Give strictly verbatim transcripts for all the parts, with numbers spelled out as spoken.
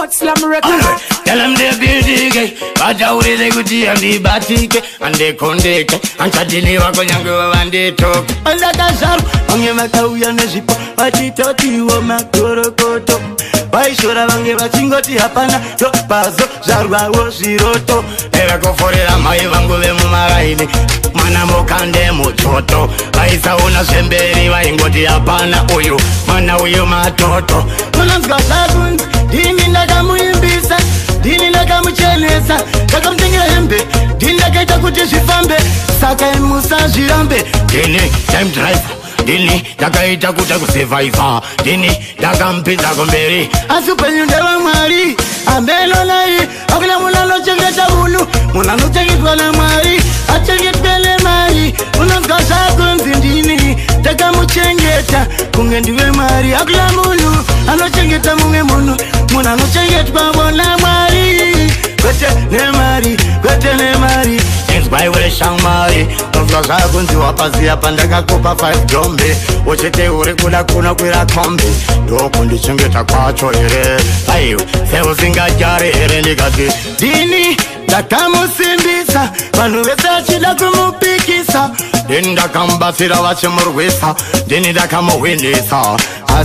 Hot Slam Records. Tell them they building, but I will they go to the batike and they condake and Chadini Wagonyango and they talk. And like a sharp, on your Macauya Nezipo, but he taught you a Macorocoto. Why should I give a single Tiapana? Pazo, Zarwa was Ziroto. Never go for it, I'm my Vango Maraini. Manamo Kandemo Toto. I saw una Semberi, I go to Apana Oyo. Mana Oyo Matoto. Man's got Lagun, Dini Nagamuimbisa, Dini Nagamuchenesa, Takamting Hembe, Dina Gata Kutishifambe, Saka Musa Jirambe, Dini, time drive. Dini, Dakaita Kutaku Survivor, Dini, Dakampi Dagomberi, Asupen Deva Mari, Ambelonai, Agnamulano Chegata Ulu, Munano Chegitwana Mari, I check it Bele Mari, Unas Gasakun Dini, Takamuchengeta, Kungendive Mari, Aglamulu, Ano Chegeta Mungemunu, Munano Cheget Babona Mari, Bete Nemari, Bete Nemari. By way Shamari, of the Zagun to Apazia Pandaga Copa five Jombe, which it would kuna quira combi, do condition get a quattro ere. Ayo, Seosinga Jari Erenigati, Dini, Dakamu Simbisa, Manuesa Chilakumu Pikisa, then Dakamba Sirawacha Murwesa, Dini Dakamo Winisa,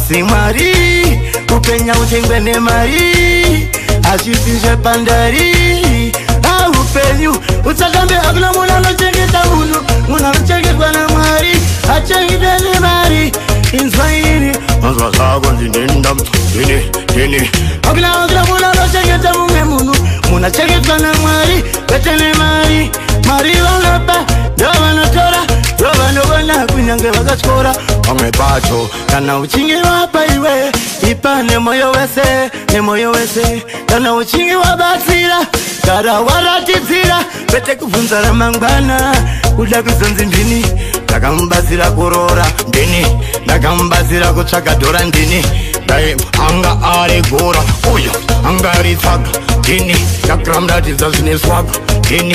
Asimari, Upenya Utingene Mari, Ashisha Pandari. You, Utsakambe Agla Mulano Chegeta Ulu, Munano Chegetwana Mari, I check it any Mari, in Swahili, Oswagon in Dindam, Dini, Dini, Agla Agla Mulano Chegeta Munu, Muna Chegetwana Mari, Betene Mari, Mari Wangapa, Dovanatora, Dovanovana, Kunyanga Vagascora, Ome Pacho, Kana Uchingi Wapaiwe, Ipa Nemoyo Wese, Nemoyo Wese, Kana Uchingi Wabasira. Kara waratizira bete kufunzara mangwana kuda kuzonzi ndini ndakambazira kurora ndini ndakambazira kutsvaka dhora ndini dai anga ari gora uyo anga ari tsaga ndini ndakuramratidza zvine swaga ndini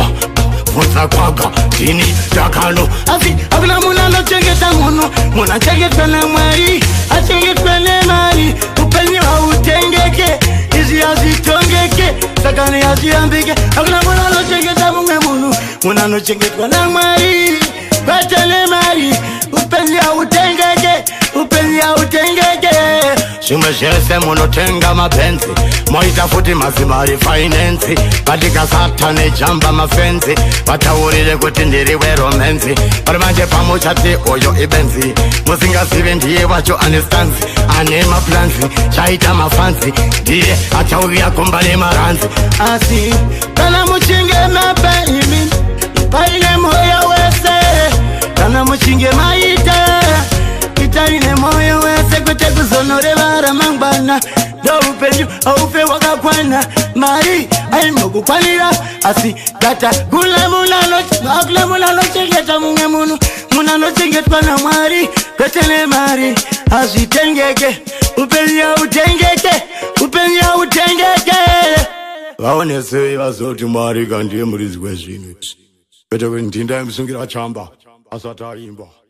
funza kwaga ndini ndakano asi akuna munhu anochengeta munhu munhu achengetwa naMwari achengetwa nemari upenyu hautengeke izvi hazvitongeke sakani hazviyambike akuna munhu anochengeta mumwe munhu munhu anochengetwa naMwari bete nemari upenyu hautengeke upenyu hautengeke zvimwe zvese munotenga mapenzi moita futi mazimari finance vatikasata nejamba mafenzi vataurire kuti ndiri weromenzi vari manje pamuchati oyo ibenzi musingazive ndiye wacho ane stanzi ane maplanzi chaita mafanzi ndiye achauya kumba nemaranzi asi kana muchinge mapaimi paine moyo wese kana muchinge maita itaine moyo wese kwete kuzonorevara mangwana ndoupenyu haufe wakakwana mari ainokukwanira asi gata kule munhu anochengeta mumwe munhu munhu anochengetwa naMwari kwete nemari hazvitengeke upenyu hautengeke upenyu hautengeke vaonesei vazoti Mwari kandiye muridzi wezvinhu kwete kuti ndinda imusungira chamba asati aimba.